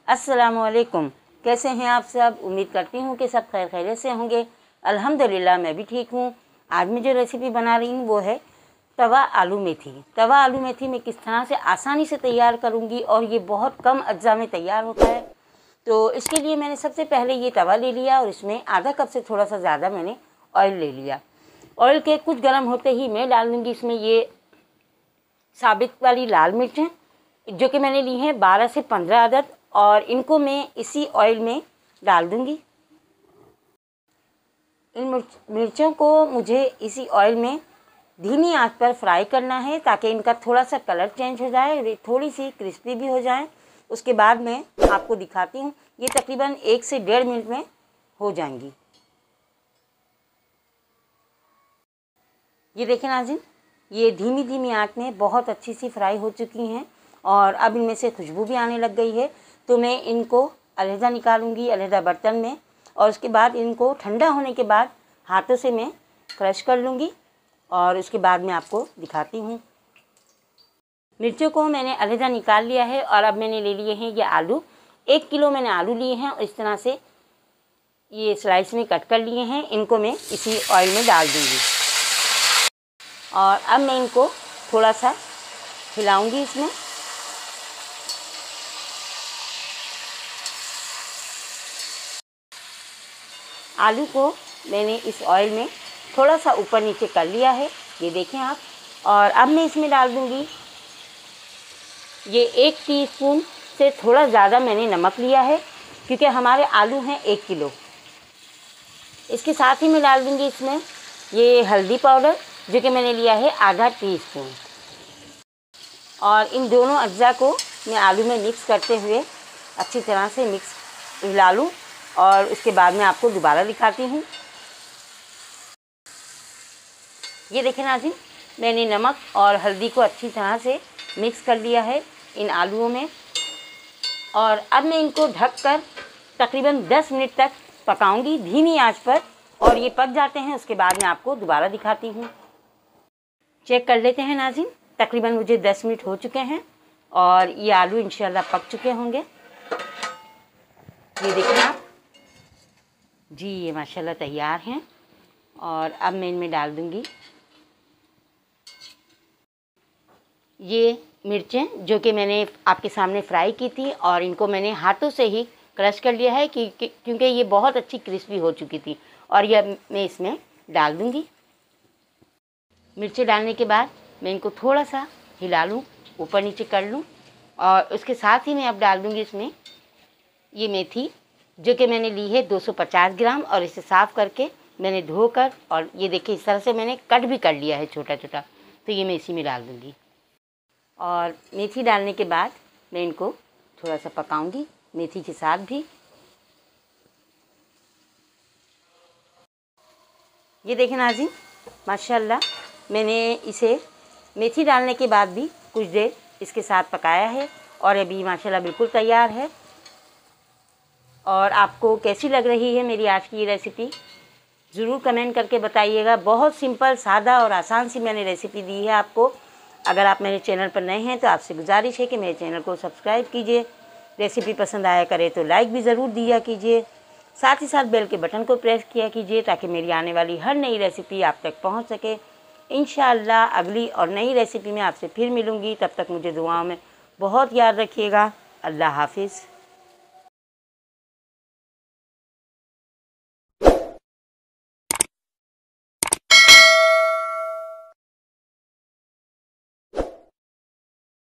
अस्सलामुअलैकुम। कैसे हैं आप सब? उम्मीद करती हूँ कि सब खैर खैरियत से होंगे। अल्हम्दुलिल्लाह मैं भी ठीक हूँ। आज मैं जो रेसिपी बना रही हूँ वो है तवा आलू मेथी। तवा आलू मेथी मैं किस तरह से आसानी से तैयार करूँगी और ये बहुत कम अज्जा में तैयार होता है। तो इसके लिए मैंने सबसे पहले ये तवा ले लिया और इसमें आधा कप से थोड़ा सा ज़्यादा मैंने ऑयल ले लिया। ऑयल के कुछ गर्म होते ही मैं डाल दूँगी इसमें ये साबित वाली लाल मिर्चें, जो कि मैंने ली हैं 12 से 15 अदद, और इनको मैं इसी ऑयल में डाल दूंगी। इन मिर्चों को मुझे इसी ऑयल में धीमी आंच पर फ्राई करना है ताकि इनका थोड़ा सा कलर चेंज हो जाए, थोड़ी सी क्रिस्पी भी हो जाए। उसके बाद मैं आपको दिखाती हूँ। ये तकरीबन 1 से 1.5 मिनट में हो जाएंगी। ये देखें नाज़रीन, ये धीमी धीमी आंच में बहुत अच्छी सी फ्राई हो चुकी हैं और अब इनमें से खुशबू भी आने लग गई है। तो मैं इनको अलहदा निकालूंगी अलहदा बर्तन में, और उसके बाद इनको ठंडा होने के बाद हाथों से मैं क्रश कर लूँगी और उसके बाद मैं आपको दिखाती हूँ। मिर्चों को मैंने अलहदा निकाल लिया है और अब मैंने ले लिए हैं ये आलू। 1 किलो मैंने आलू लिए हैं और इस तरह से ये स्लाइस में कट कर लिए हैं। इनको मैं इसी ऑयल में डाल दूँगी और अब मैं इनको थोड़ा सा हिलाऊँगी। इसमें आलू को मैंने इस ऑयल में थोड़ा सा ऊपर नीचे कर लिया है, ये देखें आप। और अब मैं इसमें डाल दूँगी ये 1 टीस्पून से थोड़ा ज़्यादा मैंने नमक लिया है, क्योंकि हमारे आलू हैं 1 किलो। इसके साथ ही मैं डाल दूँगी इसमें ये हल्दी पाउडर, जो कि मैंने लिया है आधा टीस्पून। और इन दोनों अज्जा को मैं आलू में मिक्स करते हुए अच्छी तरह से हिला लूँ और उसके बाद मैं आपको दोबारा दिखाती हूँ। ये देखें नाज़रीन, मैंने नमक और हल्दी को अच्छी तरह से मिक्स कर लिया है इन आलूओं में, और अब मैं इनको ढककर तकरीबन 10 मिनट तक पकाऊंगी धीमी आंच पर। और ये पक जाते हैं, उसके बाद मैं आपको दोबारा दिखाती हूँ। चेक कर लेते हैं नाज़रीन, तकरीबन मुझे 10 मिनट हो चुके हैं और ये आलू इंशाल्लाह पक चुके होंगे। ये देखिए आप जी, ये माशाल्लाह तैयार हैं। और अब मैं इनमें डाल दूँगी ये मिर्चें, जो कि मैंने आपके सामने फ्राई की थी, और इनको मैंने हाथों से ही क्रश कर लिया है क्योंकि ये बहुत अच्छी क्रिस्पी हो चुकी थी। और यह मैं इसमें डाल दूँगी। मिर्चें डालने के बाद मैं इनको थोड़ा सा हिला लूँ, ऊपर नीचे कर लूँ, और उसके साथ ही मैं अब डाल दूँगी इसमें ये मेथी, जो कि मैंने ली है 250 ग्राम, और इसे साफ़ करके मैंने धोकर, और ये देखिए इस तरह से मैंने कट भी कर लिया है छोटा छोटा। तो ये मैं इसी में डाल दूँगी। और मेथी डालने के बाद मैं इनको थोड़ा सा पकाऊंगी मेथी के साथ भी। ये देखें नाज़रीन, माशाल्लाह मैंने इसे मेथी डालने के बाद भी कुछ देर इसके साथ पकाया है और अभी माशाल्लाह बिल्कुल तैयार है। और आपको कैसी लग रही है मेरी आज की ये रेसिपी, ज़रूर कमेंट करके बताइएगा। बहुत सिंपल, सादा और आसान सी मैंने रेसिपी दी है आपको। अगर आप मेरे चैनल पर नए हैं तो आपसे गुजारिश है कि मेरे चैनल को सब्सक्राइब कीजिए। रेसिपी पसंद आया करे तो लाइक भी ज़रूर दिया कीजिए। साथ ही साथ बेल के बटन को प्रेस किया कीजिए ताकि मेरी आने वाली हर नई रेसिपी आप तक पहुंच सके। इंशाअल्लाह अगली और नई रेसिपी में आपसे फिर मिलूँगी। तब तक मुझे दुआओं में बहुत याद रखिएगा। अल्लाह हाफिज़।